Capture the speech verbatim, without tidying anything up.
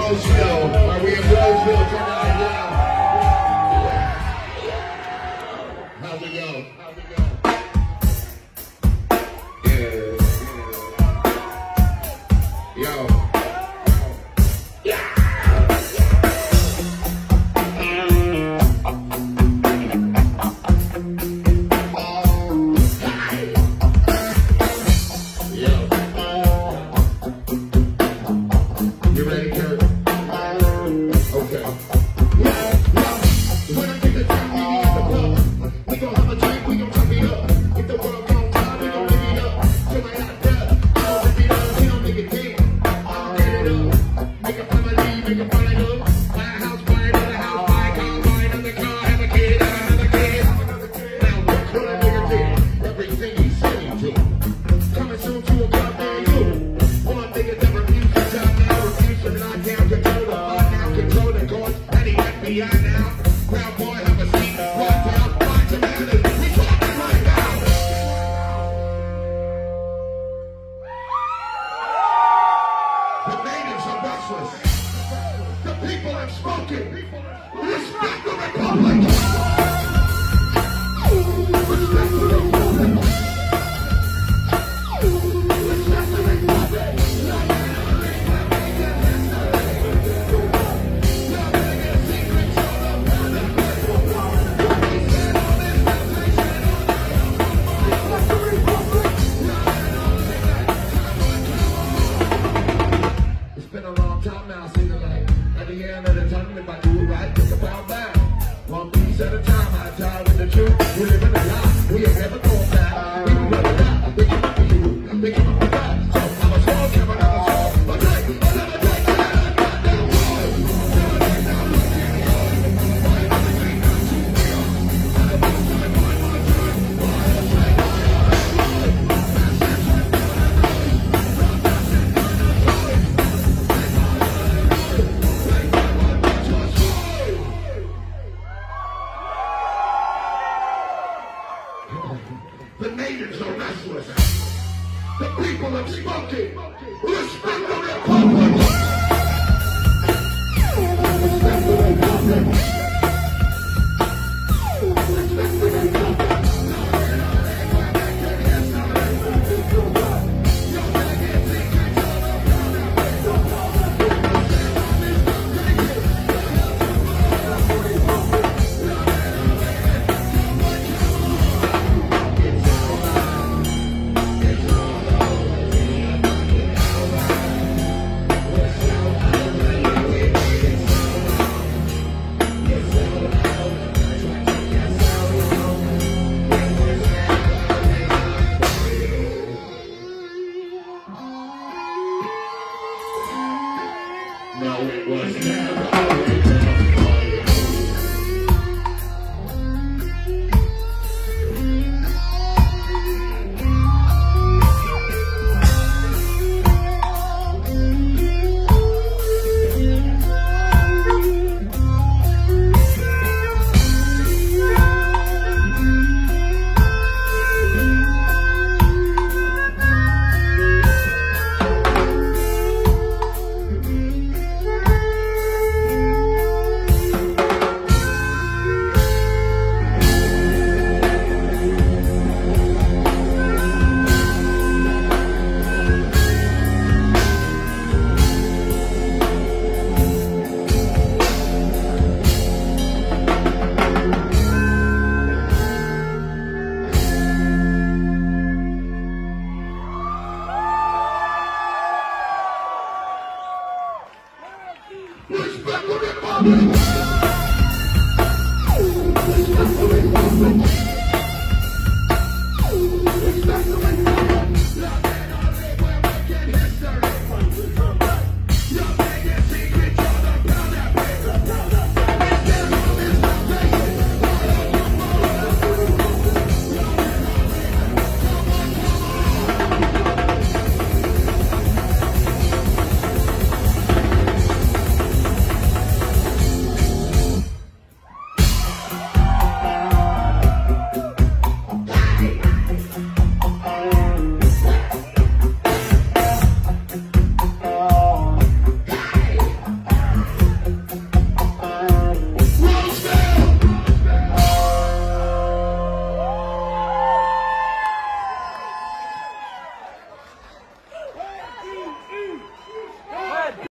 Roseville. Are we in Roseville tonight? Yeah. How's it go? How's it go? Yeah. Yo. The people have spoken. Respect the Republic. Respect the Republic. Respect the Republic. It's been a long time now, see the light. At the end of the tunnel, if I do it right, think about that. One piece at a time, I die with the truth. We live in a lie, we ain't never going back. We can never die, we can never do it. We can never die. So I'm a small camera, I'm a small. A day, another day, another goddamn war. Never day, now look in the eye. Why everything not too real? I don't know, I find my time. Why I say, why I say, the natives are restless. The people have spoken. Respect the Republic. Respect the Republic. Respect the Republic. No, it was never. Respect the Republic! Respect the Republic!